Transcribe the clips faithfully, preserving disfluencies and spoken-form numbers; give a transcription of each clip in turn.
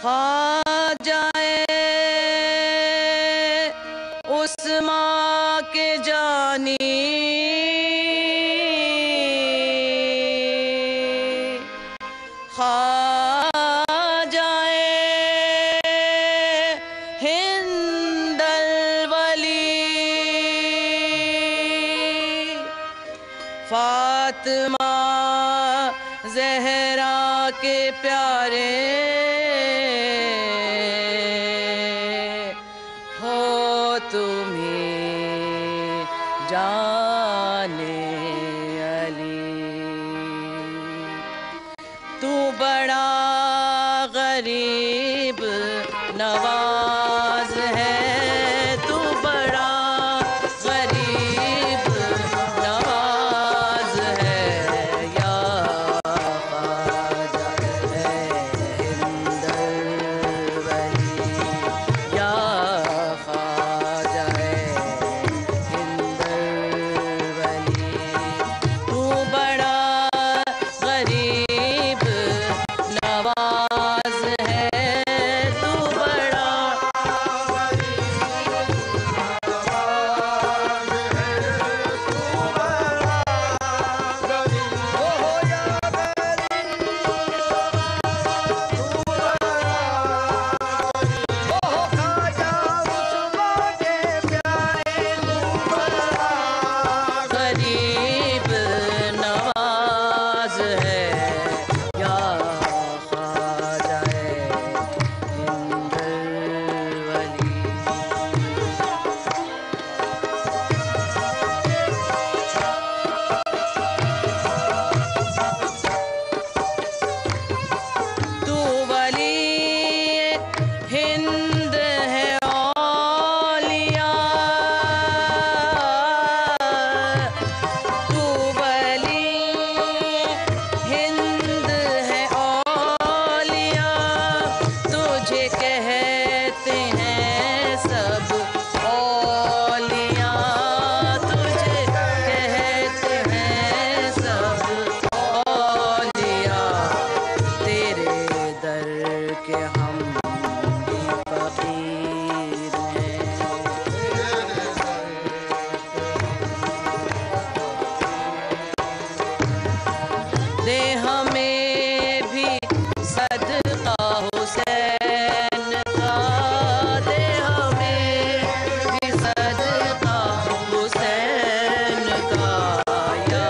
खा जाए उस माँ के जानी, खा जाए हिंदल वली, फातिमा ज़हरा के प्यारे हो तुम्हें जाने अली। तू बड़ा गरीब नवाज है, तू बड़ा गरीब नवाज है, या ख्वाजा है हिंदल वली, या ख्वाजा है हिंदल वली। तू बड़ा गरीब नवाज है, तू बड़ा गरीब नवाज है, या ख्वाजा है हिंदल वली। तू वली हिंद है औलिया, तू वली हिंद है औलिया, तुझे कहते हैं सब औलिया, तुझे कहते हैं सब औलिया। तेरे दर के हम भी फकीर हैं, दे हमें भी सदका हुसैन का, दे हमें भी सदका हुसैन का, या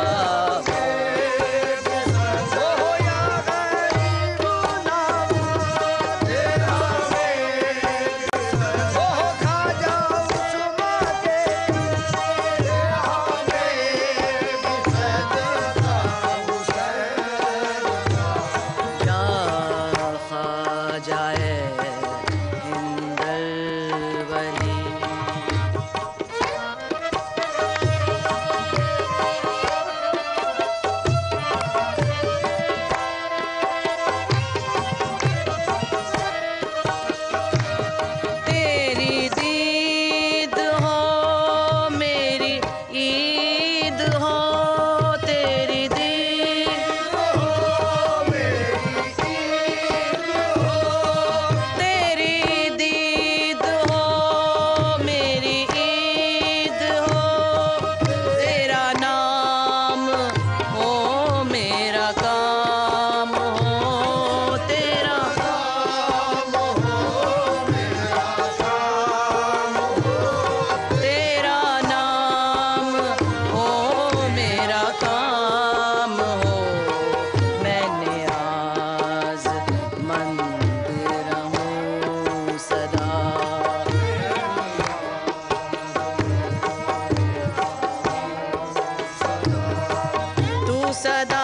या ख्वाजा है हिंदल वली। तेरी दीद हो मेरी ईद हो, तेरी दीद हो मेरी ईद हो, तेरी दीद हो मेरी ईद हो, तेरा नाम हो मेरा काम हो, तेरा नाम हो मेरा काम हो, तेरा नाम हो मेरा काम हो। मैंने आज मंद रहूं सदा, तू सदा